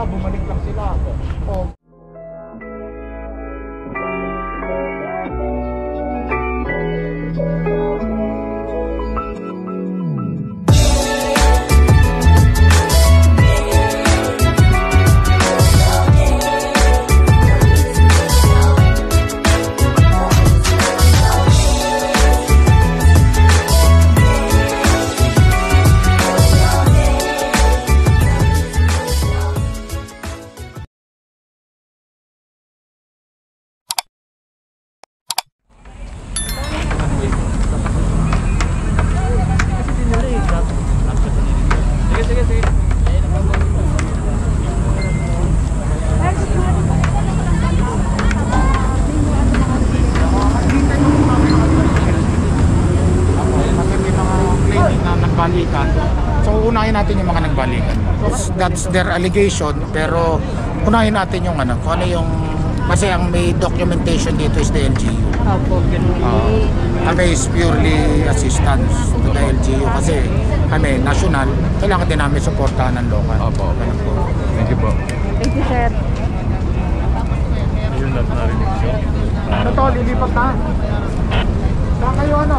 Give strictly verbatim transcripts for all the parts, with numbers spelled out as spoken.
bumalik lang sila. Oh. So unahin natin yung mga nagbalikan. That's their allegation, pero unahin natin yung ano, kung ano yung, kasi ang may documentation dito is the L G U. Opo, ganun. Uh, kami is purely assistance to the L G U kasi kami national, kailangan din namin supportahan ng local. Opo, ganun po. Thank you po. Thank you, sir. Yun lang narinig siya. Ano to, lilipat na? Saan kayo ano?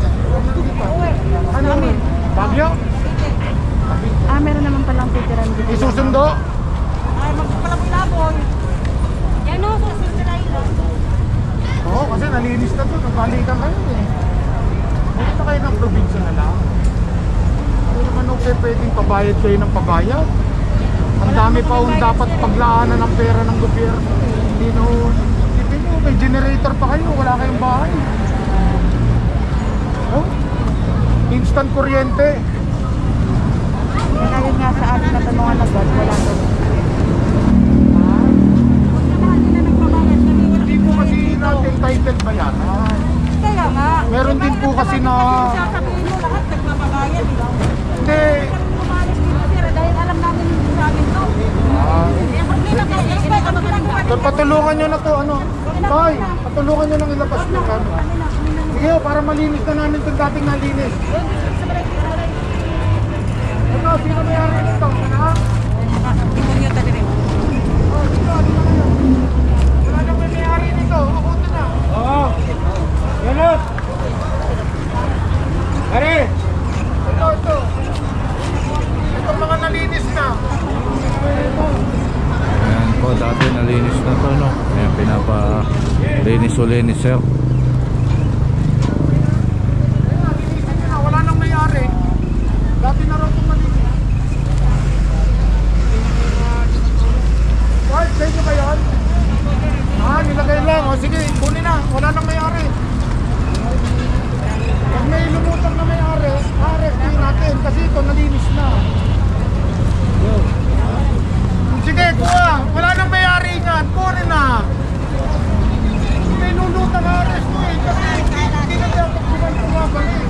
Ano? Bagyo? Ah, meron naman palang titiran dito. Isusundo? Ay, magpapalabon-labon. Yan o, susunod na ilo. Oo, kasi nalinis na to. Nagbalikan kayo eh. Bumunta kayo ng probinsya na lang. Hindi naman okay pwedeng pabayad kayo ng pabayad. Ang dami pa kung dapat paglaanan ng pera ng gobyerno. Hindi na ho. Hindi nyo, may generator pa kayo. Wala kayong bahay. Oh, instant kuryente. Ngayon nga sa atin na tanungan na God, wala to. Hindi po kasi natin title ba yan? Kaya nga. Meron din po kasi na... Sasabihin mo lahat, nagmamagayan. Hindi. Umalis dito sir, dahil alam namin yung sa amin to. So, patulungan nyo na to, ano? Tay, patulungan nyo nang ilabas nyo kami. Sige, para malinis na namin itong dating nalinis. Ito, sino may-ari nito? Ano? Demonyo talaga rin. Oh, dito, dito kayo. Wala nang may may-ari nito. Ako ito na. Oo. Yanot. Pare. Ito, ito. Itong mga nalinis na. Ayan po, dati nalinis na to, no? Ayan, pinapa-linis uli ni sir. Wala nang may-ari. Dati na raw itong malinis. Kahit sa inyo ba yun? Ah, nilagay lang. O sige, kunin na. Wala nang may-ari. Pag may lumutang na may-ari, arrestin natin kasi ito nalinis na. Sige, kuha. Wala nang may-ari nga. Kunin na. May lulutang arrest mo eh. Kasi hindi na dapat silang tumabalik.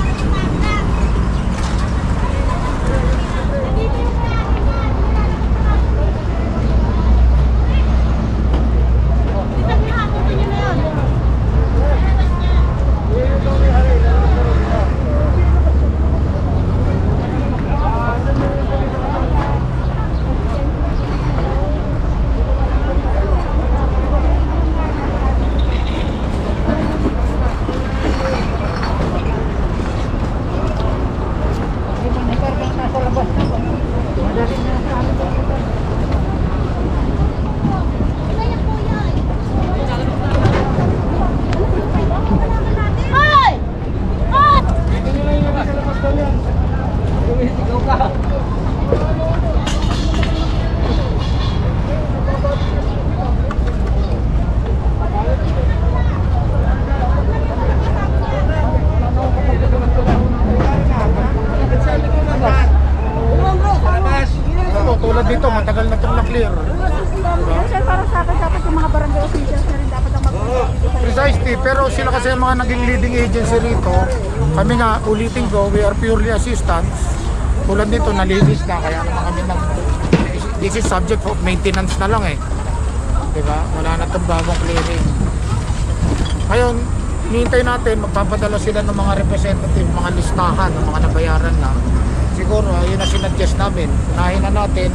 Tulad dito, matagal na itong na-clear. Sir, para sa akin, dapat yung mga barangay officials na rin dapat ang mag-official. Precisely, pero sila kasi ang mga naging leading agency rito. Kami nga, ulitin ko, we are purely assistants. Tulad dito, nalinis na, kaya naman kami nag... This is subject of maintenance na lang eh. Diba? Wala na itong bagong clearing. Ngayon, hinihintay natin, magpapadala sila ng mga representative, mga listahan, ng mga nabayaran na. Siguro, yun na sinadjust namin. Unahin na natin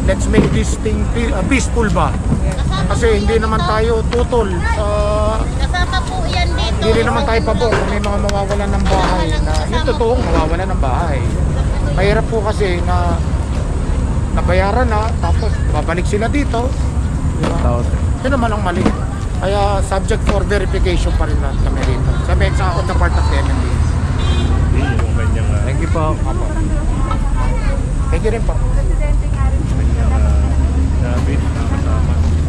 let's make this thing pe- uh, peaceful ba? Kasi hindi naman tayo tutol sa Kasama po yan dito. hindi rin naman tayo pabor kung may mga mawawalan ng bahay na yung totoong mawawalan ng bahay. Mahirap po kasi na nabayaran na tapos babalik sila dito. Diba? Tapos, Yun naman ang mali. Kaya subject for verification pa rin natin kami rito. Sabi sa on the part of the M M D. thank you po. Thank you rin po. Presidente nga rin po. David, nakasama.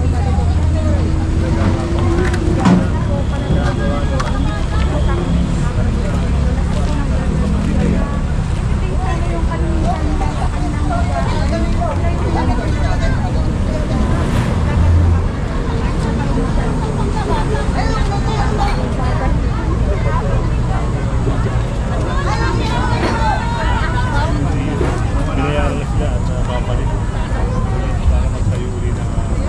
Binayaran na sila at uh, mapalit. Para magtayo uli ng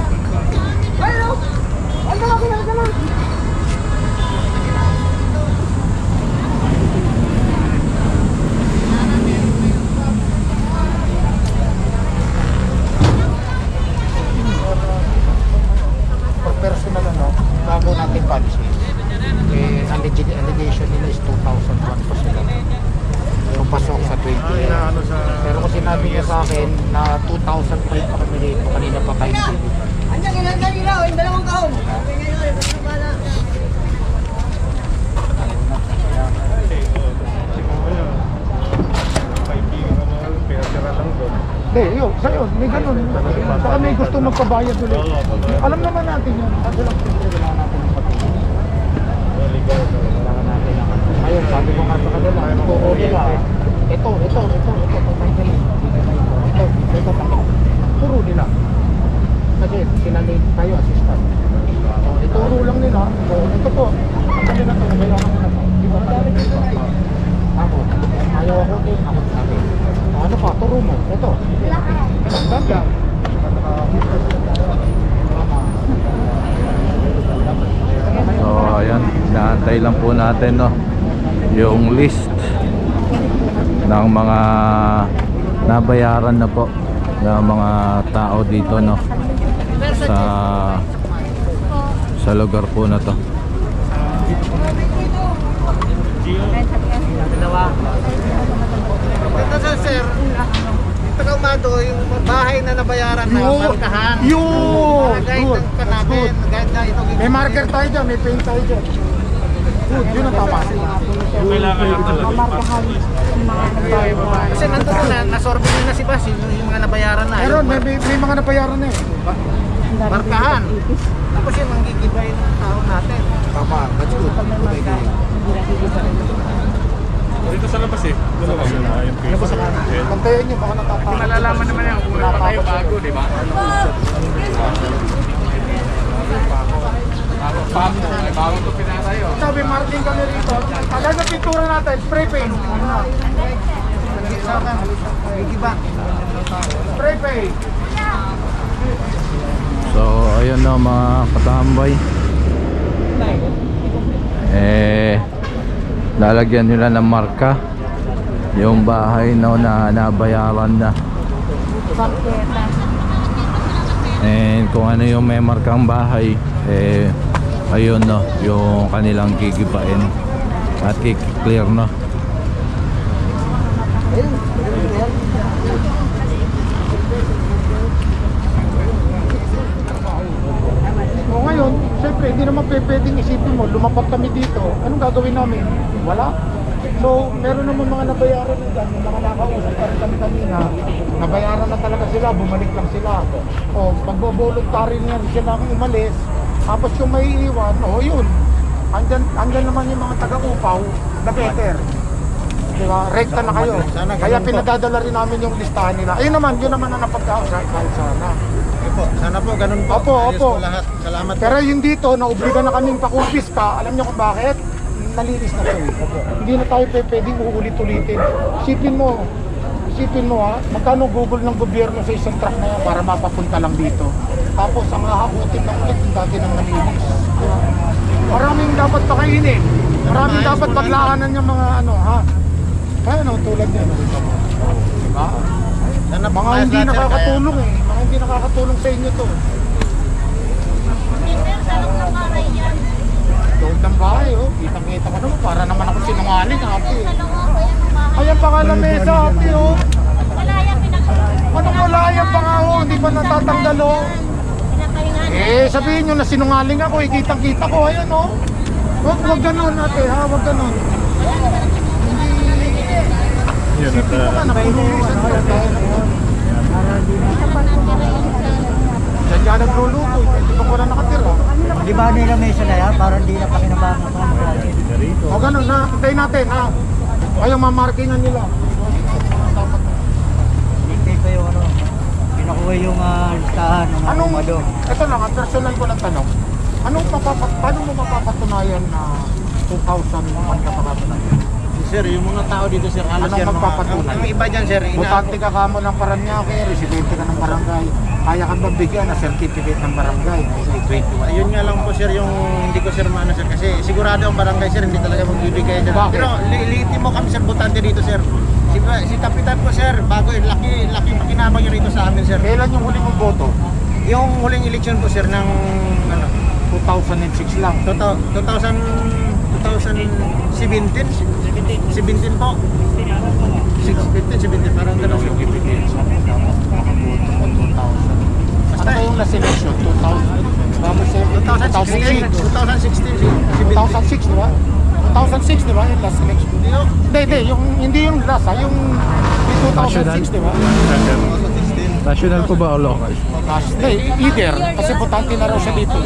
For personal ano, bago natin policy, eh, ang legit allegation nila is two thousand one pa sila. Yung pasok sa twenty. ano sa... Pero kung sinabi niya sa akin na two thousand five pa kami dito, kanina pa tayo dito. Andiyan, ilan ilaw, yung dalawang taon. Kaibigan ka mo, pera-pera lang doon. Hindi, yun, sa'yo, may ganun. Saka may gusto magpabayad ulit. Alam naman natin yun. Kasi lang siyempre, kailangan natin ng patuloy. Ligaw ka. Kailangan natin ng ano. Ngayon, sabi ko nga sa kanila, ito, nila, ito, ito, ito, ito, patay nila. Ito, ito, ito, turo nila. Kasi sila late tayo, assistant. So, ituro lang nila. So, ito po, ang kanila to, kailangan ko na to. Di ba, dami dito na ako, ayaw ako din, ako sabi. Ano pa, turo mo, ito. Ganda. So ayan, inaantay lang po natin no yung list ng mga nabayaran na po ng mga tao dito no sa sa lugar po na to. Ito sa sir, Tagalmado, yung bahay na nabayaran na markahan. Yun! Guide Good. pa namin, guide na ito. May marker tayo dyan, may paint tayo dyan. Good, yun ang tama. Kailangan lang talaga. Kasi nandun na, nasorbe nyo na si Bas, yung, yung mga nabayaran na. Meron, Yung may, may, may mga nabayaran na eh. markahan. Tapos yung manggigibay ng tao natin. Tama, that's good. Good idea. Dito sa labas eh. Dalawa sila. Yung Ano ba sa kanan? Pantayan nyo, baka natatama. Malalaman naman yan kung wala pa tayo bago, di ba? Bago ito pinatayo. Sabi, marking kami rito. Tagal na pintura natin, spray paint. Gigiba. Spray paint. So ayun no mga katambay, eh lalagyan nila ng marka yung bahay no na nabayaran na, and kung ano yung may markang bahay, eh ayun no yung kanilang gigibain at kikiclear no. O ngayon, syempre, hindi naman pe- pwedeng isipin mo, lumapat kami dito, anong gagawin namin? Wala. So, meron naman mga nabayaran na dyan, yung mga nakausap pa rin kami kanina, nabayaran na talaga sila, bumalik lang sila. O, magbo-voluntary niyan, sila ang umalis, tapos yung may iwan, o yun, andyan, andyan naman yung mga taga-upaw, na better. Diba? Rekta na kayo. Kaya pinadadala rin namin yung listahan nila. Ayun naman, yun naman ang napagkausa kahit sana. Opo, sana po ganun po. Opo, Ayos opo. po lahat. Salamat po. Pero yung dito, naobliga na kaming pakumpis ka. Alam niyo kung bakit? Nalinis na to eh. Hindi na tayo pe- pwedeng uulit-ulitin. Isipin mo, isipin mo ha, magkano Google ng gobyerno sa isang truck na yan para mapapunta lang dito. Tapos ang hahakutin ng ulit yung dati ng nalinis. Maraming dapat pakainin. Maraming dapat paglaanan yung mga ano ha. Kaya no, tulad yan. Diba? Sana Mga pumayas hindi lahat, sir, nakakatulong eh. Mga hindi nakakatulong sa inyo to. Sir, salong ng bahay yan. Loob ng bahay oh. Kitang-kita ko naman. Para naman ako sinungaling ate. Salong ako yan ng bahay. Ayan pa nga na mesa ate oh. Wala yan, pinag- Anong wala yan pa nga oh. Hindi pa natatanggal oh. pinatahingan. Eh sabihin nyo na sinungaling ako eh. Kitang-kita ko. Ayan oh. Huwag, huwag ganun ate ha. Huwag ganun. Yun, at Baka uh, napunusan ko. Diyan dyan nagluluto. Hindi pa ko na nakatira. Di ba nila mesa na yan? Parang di na pakinabangan ko. O ganun na. Hintayin natin ha. Ayong mamarkingan nila. Hindi pa yung ano, pinakuha yung uh, listahan ng mga Anong, kumado. ito lang, ang personal ko lang tanong. Anong mapapat, paano mo mapapatunayan na two thousand one ka papatunayan? Sir, yung mga tao dito sir, halos Anong sir, mga- magpapatunay? Yung iba dyan sir, ina- Butante ka kamo ng Paranaque, residente ka ng barangay. Kaya kang mabigyan na certificate ng barangay. twenty-one. Ayun nga lang po sir yung hindi ko sir maano sir kasi sigurado ang barangay sir hindi talaga magbibigay dyan. Bakit? Pero li- liitin mo kami sir butante dito sir. Si, si Kapitan po sir, bago yun, laki, laki makinabang yun rito sa amin sir. Kailan yung huli mong boto? Yung huling election po sir ng ano, two thousand six lang. two thousand, twenty seventeen, seventeen po. six, fifteen, seventeen, parang ganun. Certificate sa nakaboto ko two thousand. Ano ba yung last election? two thousand? twenty sixteen, twenty sixteen, two thousand six, di ba? two thousand six, di ba? Yung last election. Hindi yun. Hindi, hindi. Yung, hindi yung last ha. Yung two thousand six, di ba? National po ba o local? Last. Hindi, either. Kasi butante na raw siya dito.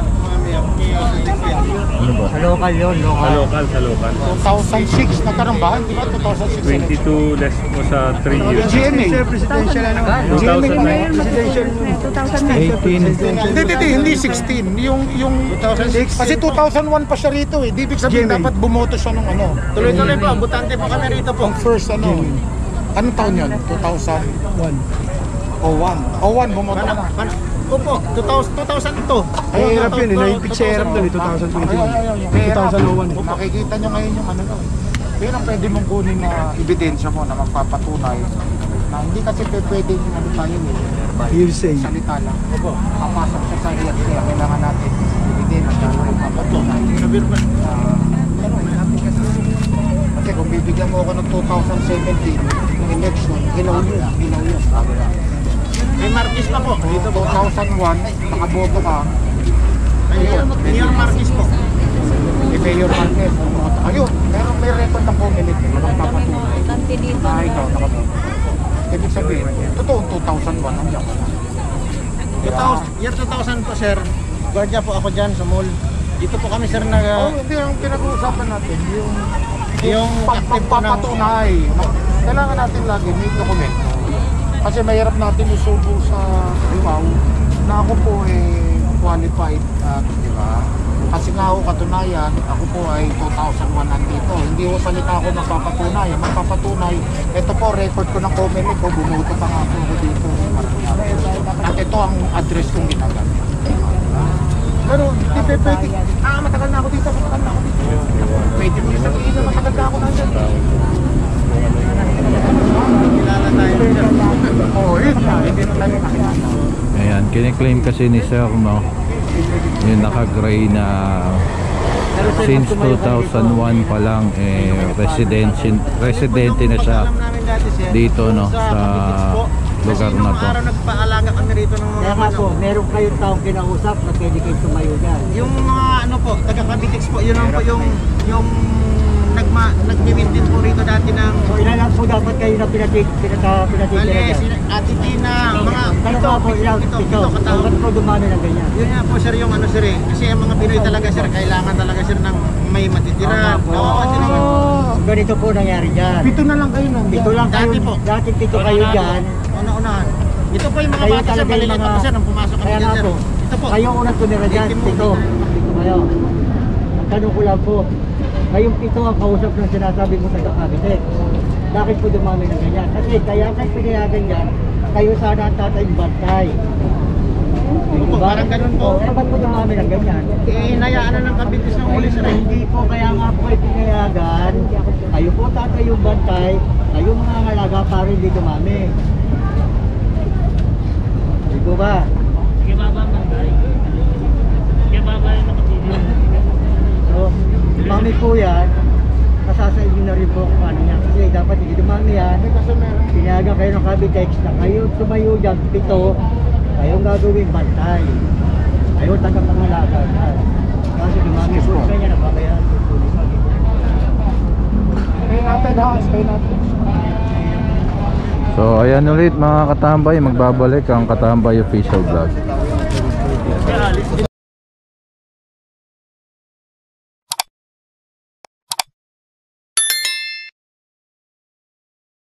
Ano ba? Sa local yun, sa local. local, sa local. two thousand six, nagkaroon ba? Hindi ba two thousand six? twenty-two less mo sa three years. G M A. Presidential ano? G M A kami. Presidential. two thousand nine. eighteen. Hindi, hindi, hindi, hindi sixteen. Yung, yung, kasi two thousand one pa siya rito eh. Di ibig sabihin dapat bumoto siya nung ano. Tuloy-tuloy po, butante po kami rito po. Ang first ano. Anong taon yun? two thousand one. oh one. oh one, bumoto ka na. Opo, two thousand two. Ay, hirap yun, na-impeach siya, hirap doon, two thousand twenty-one. two thousand one. Makikita nyo ngayon yung ano to. Pero ang pwede mong kunin na ebidensya mo na magpapatunay na hindi kasi pwede yung ano tayo eh. Hearsay. Salita lang. Papasok siya sa hearsay. Kailangan natin ebidensya na magpapatunay. Ah, Kasi kung bibigyan mo ako ng two thousand seventeen election, hilaw yun. Hilaw yun. May Marquis pa po. Dito two thousand one, nakaboto ka. Ayun, Mayor Marquis po. Si Mayor Marquez, bumoto. Ayun, pero may record ng pumilit. Magpapatunay. Butante dito. Na ikaw nakaboto. Ibig sabihin, totoo two thousand one, nandiyan ka na. two thousand, year two thousand po sir. Guardia po ako dyan sa mall. Dito po kami sir Oo, nag... hindi ang pinag-uusapan natin, yung Yung pag- active po ng... pagpapatunay. Kailangan natin lagi may dokumento. Kasi mahirap natin isubo sa Iwaw na ako po ay qualified, uh, di ba? Kasi nga ako katunayan, ako po ay two thousand one nandito. Hindi ko salita ako magpapatunay. Magpapatunay, ito po record ko ng comment ko, bumuto pa nga ako dito. At ito ang address kong ginagamit. Pero hindi pe pwede. Ah, matagal na ako dito, matagal na ako dito. Pwede mo sabihin na matagal na ako nandyan. Kilala tayo sir. Oo, yun na. Hindi na tayo nakilala. Ayan, kiniklaim kasi ni Sir, no? Yung naka-gray na since two thousand one pa lang, eh, residente, residente na siya Alam namin dati sir. dito, no? Sa Sa Kapitix po. lugar Kasi na nung to. araw nagpaalaga kami rito ng mga... Kaya nga po, ano, meron kayong taong kinausap na pwede kayo tumayo dyan. Yung mga ano po, taga Kapitix po, yun lang po yung... yung nagma, nag-maintain po rito dati ng... So ilan lang po dapat kayo na pinatik, pinata, pinatitira Mali, dyan? si Ate Tina, mga Ano pito, nga po, ilang pito, pito? pito katao. Ba't po dumami ng ganyan? Yun nga po sir yung ano sir eh. Kasi ang mga Pinoy talaga sir, kailangan talaga sir ng may matitira. Tama po. Oo, kasi naman. So, ganito po nangyari dyan. Pito na lang kayo nandyan. Pito lang kayo, Dati po. dati pito kayo dyan. Una-unahan. Ito po yung mga Kayo bata sir, talaga yung maliliit mga... ako sir, nung pumasok kami Kaya dyan nga sir. po, Ito po. kayo unang tumira dyan, Eighteen mo. pito. Pito kayo. Ang tanong ko lang po, kayong pito ang kausap ng sinasabi mo sa Cavite. Bakit po dumami ng ganyan? Kasi kaya kayo pinayagan yan, kayo sana ang tatayong bantay. Opo, parang ganun po. O, eh, ba't po dumami ng ganyan? Eh, hinayaan na ng Kapitis ng huli sir eh. Hindi po, kaya nga po ay pinayagan. Kayo po tatayong bantay, kayo mga ngalaga para hindi dumami. po ba? Sige, baba man tayo. Sige, baba yung nakapili. So, dumami po yan, kasasa inyo na rin po kung ano yan. Kasi dapat hindi dumami yan. Pinayagan kayo ng Cavitex na kayo tumayo dyan, pito, kayong gagawin bantay. Kayo tagapangalaga. Kasi dumami po, kanya nababayaan po po. Stay natin ha, stay natin. So ayan ulit mga katambay, magbabalik ang Katambay Official Vlog. Kaya alis din